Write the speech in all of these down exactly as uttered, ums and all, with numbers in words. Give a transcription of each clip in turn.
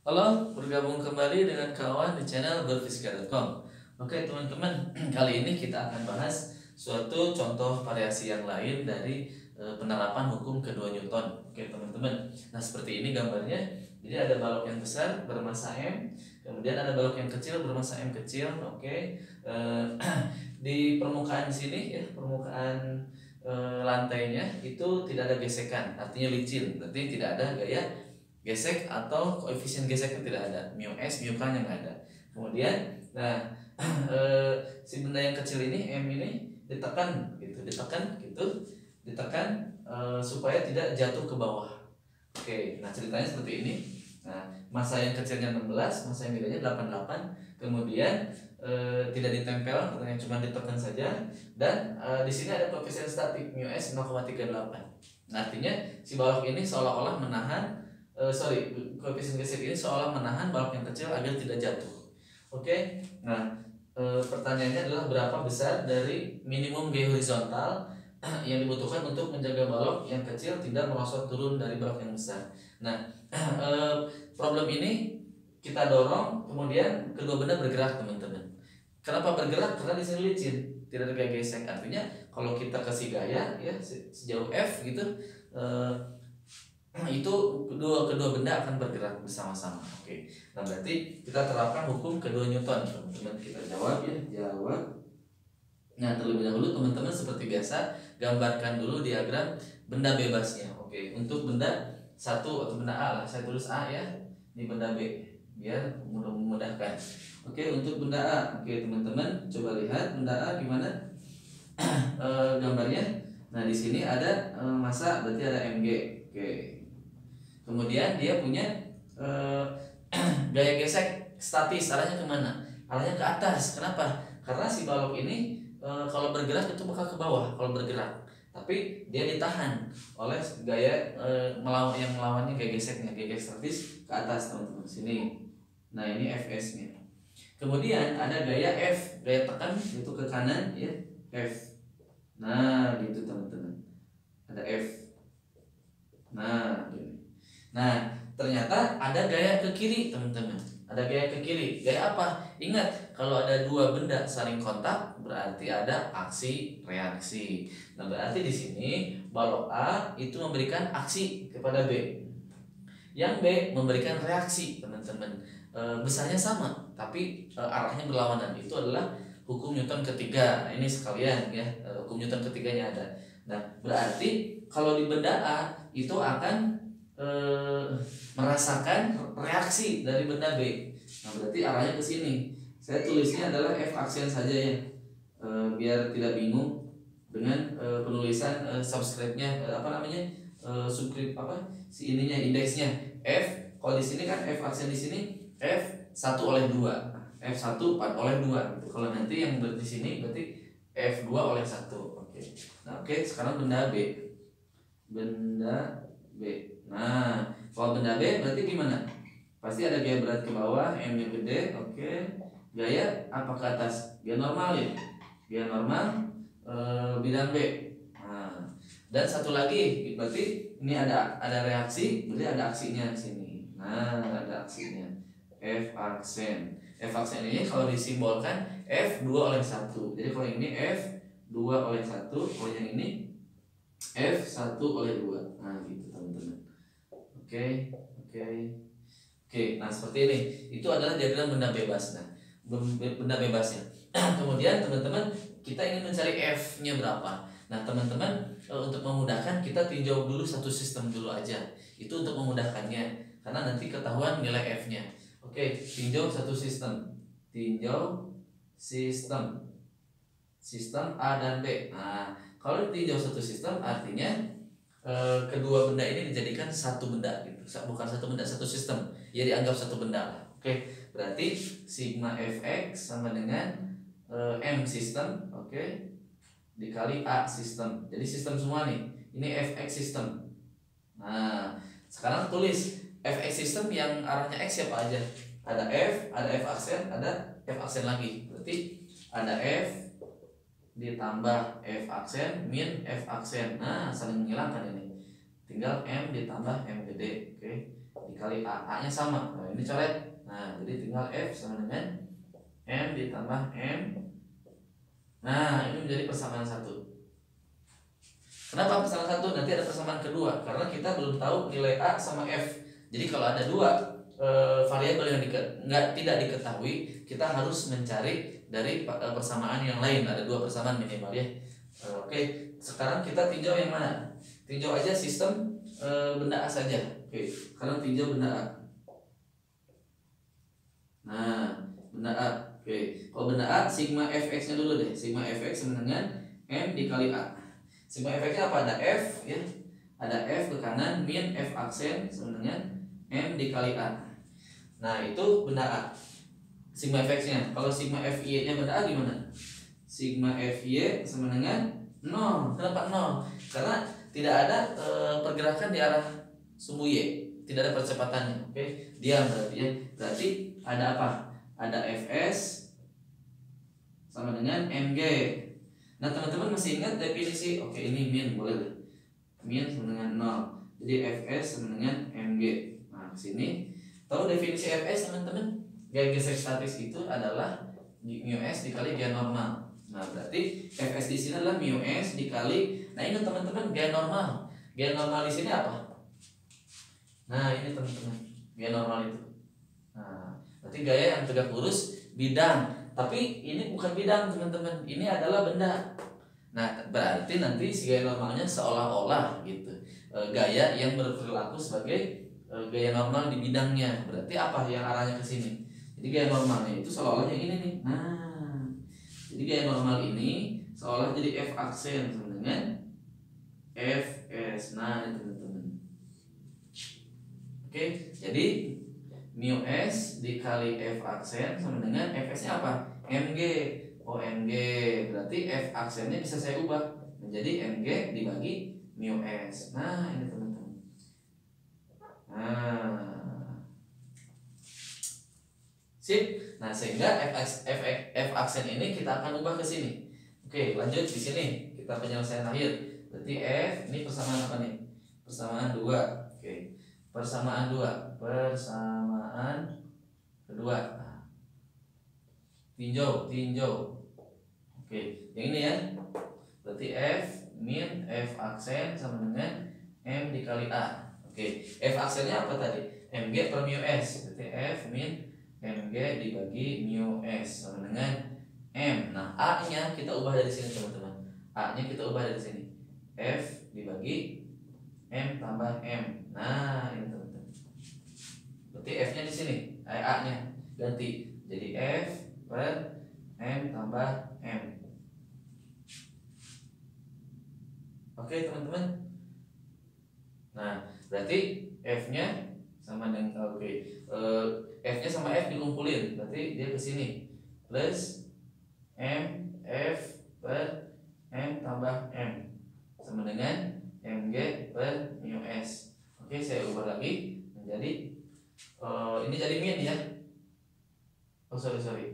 Halo, bergabung kembali dengan kawan di channel berfisika titik com. Oke teman-teman, kali ini kita akan bahas suatu contoh variasi yang lain dari e, penerapan hukum kedua Newton. Oke teman-teman, nah seperti ini gambarnya. Jadi ada balok yang besar bermassa M, kemudian ada balok yang kecil bermassa M kecil. Oke, e, di permukaan sini ya, permukaan e, lantainya itu tidak ada gesekan, artinya licin, berarti tidak ada gaya gesek atau koefisien geseknya tidak ada, mu s mu k nya nggak ada. Kemudian nah eh, si benda yang kecil ini m ini ditekan gitu ditekan gitu ditekan eh, supaya tidak jatuh ke bawah. Oke, nah ceritanya seperti ini. Nah, massa yang kecilnya enam belas, massa yang gedenya delapan puluh delapan. Kemudian eh, tidak ditempel, artinya cuma ditekan saja. Dan eh, di sini ada koefisien statik mu s nol koma tiga delapan. Nah, artinya si balok ini seolah-olah menahan Uh, sorry, koefisien gesek ini seolah menahan balok yang kecil agar tidak jatuh. Oke, nah e, pertanyaannya adalah berapa besar dari minimum gaya horizontal yang dibutuhkan untuk menjaga balok yang kecil tidak merosot turun dari balok yang besar. Nah, e, problem ini kita dorong, kemudian kedua benda bergerak teman-teman. Kenapa bergerak? Karena di sini licin, tidak ada gaya gesek. Artinya kalau kita kasih gaya ya sejauh f gitu. E, Nah, itu kedua kedua benda akan bergerak bersama-sama. Oke. Nah, berarti kita terapkan hukum kedua Newton. Teman-teman kita jawab ya, jawab. Nah, terlebih dahulu teman-teman seperti biasa gambarkan dulu diagram benda bebasnya. Oke. Untuk benda satu atau benda A lah, saya tulis A ya. Ini benda B biar mudah memudahkan. Oke, untuk benda A. Oke, teman-teman coba lihat benda A gimana e, gambarnya. Nah, di sini ada e, massa berarti ada mg. Oke. Kemudian dia punya eh, gaya gesek statis, arahnya kemana? Arahnya ke atas. Kenapa? Karena si balok ini eh, kalau bergerak itu bakal ke bawah kalau bergerak. Tapi dia ditahan oleh gaya eh, melawan yang melawannya gaya geseknya, gaya gesek statis ke atas teman-teman. Sini. Nah ini Fs-nya. Kemudian ada gaya F, gaya tekan itu ke kanan ya F. Nah gitu teman-teman. Ada F. Nah gitu. Nah, ternyata ada gaya ke kiri, teman-teman. Ada gaya ke kiri. Gaya apa? Ingat, kalau ada dua benda saling kontak, berarti ada aksi reaksi. Nah, berarti di sini balok A itu memberikan aksi kepada B. Yang B memberikan reaksi, teman-teman. E, besarnya sama, tapi e, arahnya berlawanan. Itu adalah hukum Newton ketiga. Nah, ini sekalian ya, e, hukum Newton ketiganya ada. Nah, berarti kalau di benda A itu akan Eh, merasakan reaksi dari benda B. Nah, berarti arahnya ke sini. Saya tulisnya adalah F aksen saja ya, e, biar tidak bingung dengan e, penulisan e, subscribe-nya e, apa namanya e, subscribe apa si ininya indeksnya F. Kalau di sini kan F aksen di sini F satu oleh dua, F satu oleh dua. Kalau nanti yang di sini berarti F dua oleh satu. Oke. Nah, oke, sekarang benda B. Benda B. Nah, kalau benda B berarti gimana? Pasti ada gaya berat ke bawah, M yang gede, oke. Gaya apa ke atas? Gaya normal ya. Gaya normal e, bidang B. Nah, dan satu lagi berarti ini ada ada reaksi, berarti ada aksinya di sini. Nah, ada aksinya. F aksen. F aksen ini kalau disimbolkan F dua oleh satu. Jadi kalau ini F dua oleh satu, kalau yang ini F satu oleh dua. Nah, gitu teman-teman. Oke, oke, oke. Nah seperti ini, itu adalah diagram benda bebas. Nah, benda bebasnya. Kemudian teman-teman kita ingin mencari F-nya berapa. Nah teman-teman untuk memudahkan kita tinjau dulu satu sistem dulu aja. Itu untuk memudahkannya, karena nanti ketahuan nilai F-nya. Oke, tinjau satu sistem. Tinjau sistem. Sistem A dan B. Nah kalau tinjau satu sistem artinya E, kedua benda ini dijadikan satu benda gitu, bukan satu benda, satu sistem. Ya dianggap satu benda lah. Oke, berarti sigma fx sama dengan e, m sistem, oke, dikali a sistem. Jadi sistem semua nih. Ini fx sistem. Nah, sekarang tulis fx sistem yang arahnya x siapa aja? Ada f, ada f aksen, ada f aksen lagi. Berarti ada f ditambah f aksen min f aksen. Nah saling menghilangkan ini, tinggal m ditambah m gede, oke, dikali A, A nya sama. Nah, ini coret. Nah, jadi tinggal F sama dengan M ditambah M. Nah, ini menjadi persamaan satu. Kenapa persamaan satu? Nanti ada persamaan kedua, karena kita belum tahu nilai A sama F. Jadi kalau ada dua e, variabel yang dike, nggak tidak diketahui, kita harus mencari dari e, persamaan yang lain. Ada dua persamaan minimal ya. E, Oke, sekarang kita tinjau yang mana? Tinjau aja sistem e, benda A saja. Oke, sekarang tinjau benda A. Nah, benda A. Oke, kalau benda A, sigma fx-nya dulu deh. Sigma fx sama dengan M dikali A. Sigma fx-nya apa? Ada F ya. Ada F ke kanan min F aksen sama dengan M dikali A. Nah, itu benda A. Sigma fx-nya. Kalau sigma fy-nya benda A gimana? Sigma fy sama dengan nol. Kenapa nol? Karena tidak ada e, pergerakan di arah sumbu y. Tidak ada percepatannya. Oke, diam berarti ya. Berarti ada apa? Ada Fs sama dengan Mg. Nah, teman-teman masih ingat definisi? Oke, ini min boleh deh. Min sama dengan nol. Jadi Fs sama dengan Mg. Nah, sini tahu definisi Fs teman-teman? Gaya geser statis itu adalah mu s dikali gaya normal. Nah, berarti Fs di sini adalah mu s dikali. Nah, ingat teman-teman, gaya normal. Gaya normal di sini apa? Nah, ini teman-teman, gaya normal itu. Nah, berarti gaya yang tegak lurus bidang. Tapi ini bukan bidang teman-teman, ini adalah benda. Nah, berarti nanti si gaya normalnya seolah-olah gitu e, gaya yang berperilaku sebagai e, gaya normal di bidangnya. Berarti apa yang arahnya ke sini? Jadi gaya normalnya itu seolah-olah yang ini nih. Nah, jadi gaya normal ini seolah jadi F aksen sama dengan Fs. Nah, ini teman-teman. Oke, jadi mu s dikali F aksen sama dengan Fs-nya apa? Mg. Oh, Mg. Berarti F aksennya bisa saya ubah menjadi Mg dibagi mu s. Nah, ini teman-teman. Nah. Sip. Nah, sehingga F, F, F aksen ini kita akan ubah ke sini. Oke, lanjut di sini. Kita penyelesaian akhir. Berarti F ini persamaan apa nih? Persamaan dua. Oke. Persamaan dua. Persamaan kedua. Nah, tinjau, tinjau. Oke, yang ini ya. Berarti F min F aksen sama dengan M dikali A. Oke, F aksennya apa tadi? Mg per mu s. Berarti F min Mg dibagi mu s sama dengan M. Nah, A-nya kita ubah dari sini teman-teman. A-nya kita ubah dari sini. F dibagi M tambah M. Nah, ini teman-teman. Berarti F-nya di sini, A-nya ganti jadi F per M tambah M. Oke, teman-teman. Nah, berarti F-nya sama dengan oke. Uh, F-nya sama F dikumpulin, berarti dia ke sini. Plus M F per M tambah M sama dengan Mg per mu s. Oke, saya ubah lagi menjadi uh, ini jadi min ya. Oh, sorry sorry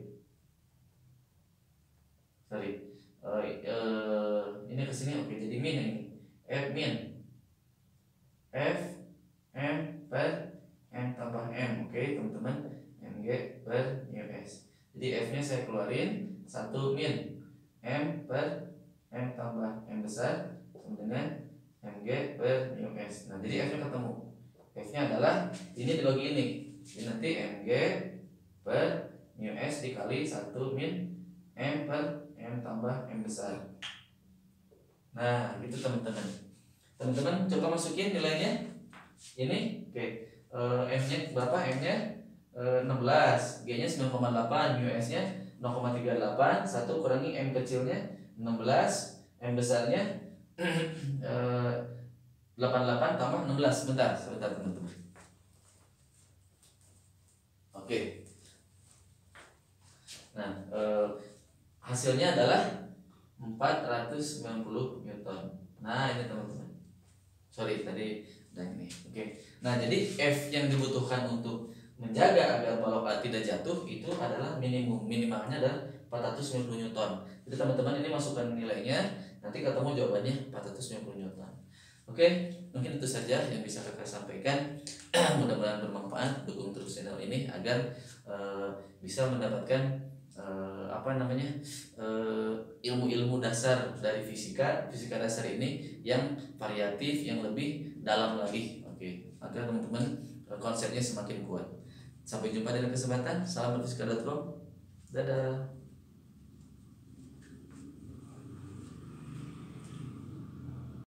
sorry. Uh, uh, ini kesini oke jadi min ini. F min F M per M tambah M. Oke, teman-teman, Mg per mu s. Jadi F-nya saya keluarin satu min M per M tambah M besar sama dengan Mg per mu s. Nah, jadi F-nya ketemu. F-nya adalah ini dibagi ini. Jadi nanti Mg per mu s dikali satu min M per M tambah M besar. Nah, gitu teman-teman. Teman-teman coba masukin nilainya. Ini oke. Uh, M-nya berapa? M-nya uh, enam belas, G-nya sembilan koma delapan, mu s-nya nol koma tiga delapan, satu kurangi M kecilnya enam belas, M besarnya uh, delapan puluh delapan tambah enam belas. Sebentar, sebentar teman-teman. Oke. Nah, uh, hasilnya adalah empat ratus sembilan puluh newton. Nah, ini teman-teman. Sorry tadi udah ini. Oke. Nah, jadi F yang dibutuhkan untuk menjaga agar balok A tidak jatuh itu adalah minimum. Minimalnya adalah empat ratus sembilan puluh newton. Jadi teman-teman ini masukkan nilainya, nanti ketemu jawabannya empat ratus sembilan puluh newton. Oke, mungkin itu saja yang bisa kakak sampaikan. Mudah-mudahan bermanfaat. Dukung terus channel ini agar uh, bisa mendapatkan uh, apa namanya uh, ilmu-ilmu dasar dari fisika, fisika dasar ini yang variatif, yang lebih dalam lagi. Oke, agar teman-teman uh, konsepnya semakin kuat. Sampai jumpa di lain kesempatan. Salam berfisika dot com. Dadah.